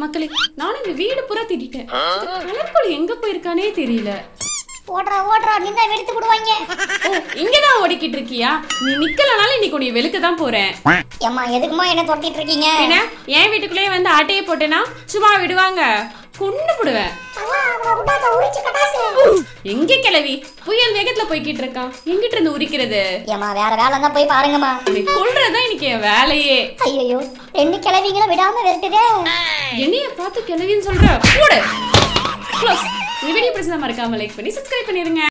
மக்களே, நானும் இந்த வீடு பூரா திட்டிட்டேன். கலர்கோழி எங்க போயிருக்கானே தெரியல. ஓட்றா நின்னா வெளுத்து விடுவாங்க. ஓ, இங்கதான் ஓடிக்கிட்டு இருக்கியா? நீ நிக்கலனால இன்னைக்கு உன்னை வெளுக்க தான் போறேன். ஏம்மா எதுக்குமா என்ன தொட்டிட்டு இருக்கீங்க? என்ன என் வீட்டுக்குள்ளேயே வந்து ஆட்டையை போட்டேனா சும்மா விடுவாங்க? கொண்டு போடுவேன். எங்க கிளவி புயல் வேகத்துல போய்கிட்டு இருக்கான், எங்கிட்ட இருந்து உரிக்கிறது? ஏமா வேற வேலை இருந்தா போய் பாருங்கம்மா. கொல்றதுதான் இன்னைக்கு என் வேலையே. ஐயோ, ரெண்டு கிளவிங்களும் விடாம விரட்டுதே. என்னைய பார்த்து கிளவின்னு சொல்ற? போடு. க்ளோஸ். இந்த வீடியோ பிடிச்சதா மறக்காம லைக் பண்ணி சப்ஸ்கிரைப் பண்ணிருங்க.